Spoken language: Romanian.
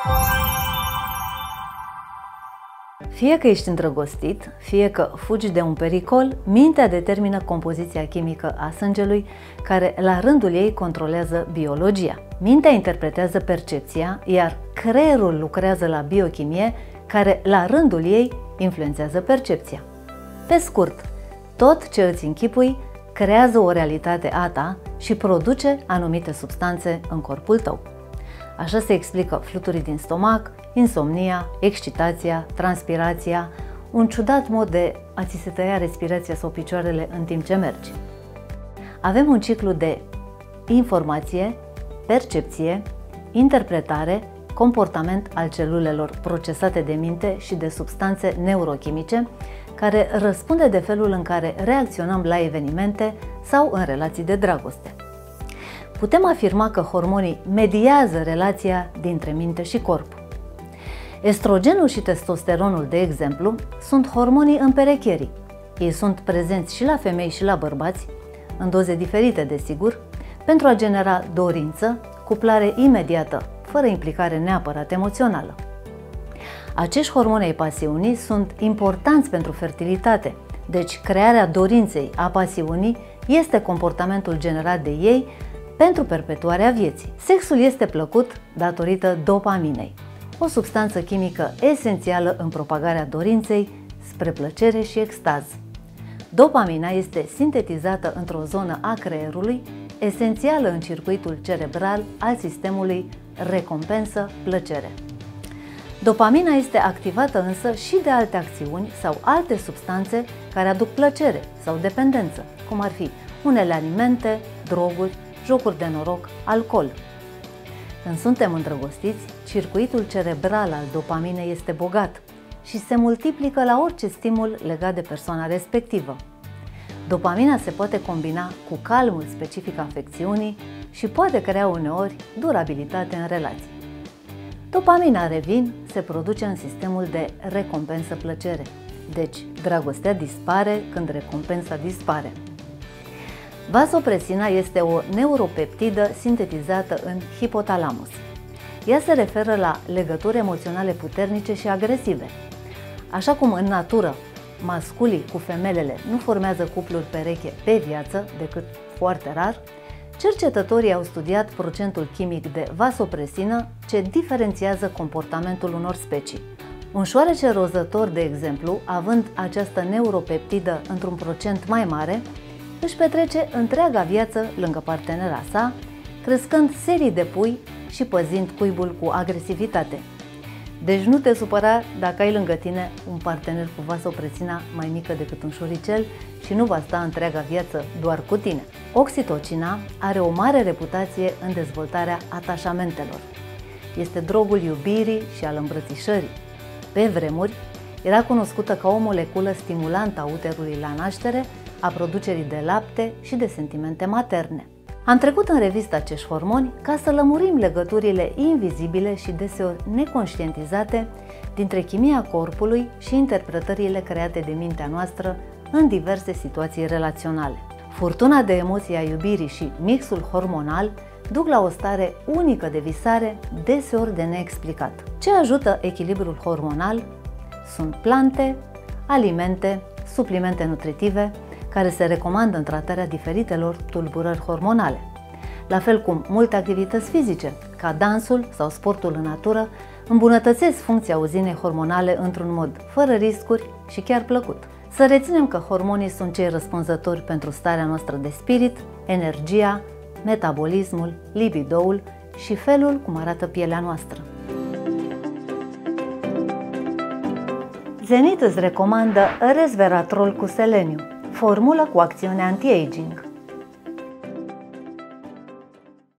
Fie că ești îndrăgostit, fie că fugi de un pericol, mintea determină compoziția chimică a sângelui, care la rândul ei controlează biologia. Mintea interpretează percepția, iar creierul lucrează la biochimie, care la rândul ei influențează percepția. Pe scurt, tot ce îți închipui creează o realitate a ta și produce anumite substanțe în corpul tău. Așa se explică fluturii din stomac, insomnia, excitația, transpirația, un ciudat mod de a ți se tăia respirația sau picioarele în timp ce mergi. Avem un ciclu de informație, percepție, interpretare, comportament al celulelor procesate de minte și de substanțe neurochimice, care răspunde de felul în care reacționăm la evenimente sau în relații de dragoste. Putem afirma că hormonii mediază relația dintre minte și corp. Estrogenul și testosteronul, de exemplu, sunt hormonii împerecherii. Ei sunt prezenți și la femei și la bărbați, în doze diferite, desigur, pentru a genera dorință, cuplare imediată, fără implicare neapărat emoțională. Acești hormoni ai pasiunii sunt importanți pentru fertilitate, deci crearea dorinței, a pasiunii, este comportamentul generat de ei pentru perpetuarea vieții. Sexul este plăcut datorită dopaminei, o substanță chimică esențială în propagarea dorinței spre plăcere și extaz. Dopamina este sintetizată într-o zonă a creierului, esențială în circuitul cerebral al sistemului recompensă-plăcere. Dopamina este activată însă și de alte acțiuni sau alte substanțe care aduc plăcere sau dependență, cum ar fi unele alimente, droguri, jocuri de noroc, alcool. Când suntem îndrăgostiți, circuitul cerebral al dopaminei este bogat și se multiplică la orice stimul legat de persoana respectivă. Dopamina se poate combina cu calmul specific afecțiunii și poate crea uneori durabilitate în relații. Dopamina, revin, se produce în sistemul de recompensă-plăcere, deci dragostea dispare când recompensa dispare. Vasopresina este o neuropeptidă sintetizată în hipotalamus. Ea se referă la legături emoționale puternice și agresive. Așa cum în natură masculii cu femelele nu formează cupluri pereche pe viață, decât foarte rar, cercetătorii au studiat procentul chimic de vasopresină ce diferențiază comportamentul unor specii. Un șoarece rozător, de exemplu, având această neuropeptidă într-un procent mai mare, își petrece întreaga viață lângă partenera sa, crescând serii de pui și păzind cuibul cu agresivitate. Deci nu te supăra dacă ai lângă tine un partener cu vasopresina mai mică decât un șoricel și nu va sta întreaga viață doar cu tine. Oxitocina are o mare reputație în dezvoltarea atașamentelor. Este drogul iubirii și al îmbrățișării. Pe vremuri, era cunoscută ca o moleculă stimulantă a uterului la naștere, a producerii de lapte și de sentimente materne. Am trecut în revistă acești hormoni ca să lămurim legăturile invizibile și deseori neconștientizate dintre chimia corpului și interpretările create de mintea noastră în diverse situații relaționale. Furtuna de emoții a iubirii și mixul hormonal duc la o stare unică de visare, deseori de neexplicat. Ce ajută echilibrul hormonal sunt plante, alimente, suplimente nutritive, care se recomandă în tratarea diferitelor tulburări hormonale. La fel cum multe activități fizice, ca dansul sau sportul în natură, îmbunătățesc funcția uzinei hormonale într-un mod fără riscuri și chiar plăcut. Să reținem că hormonii sunt cei răspunzători pentru starea noastră de spirit, energia, metabolismul, libidoul și felul cum arată pielea noastră. Zenit îți recomandă resveratrol cu seleniu, formulă cu acțiune anti-aging.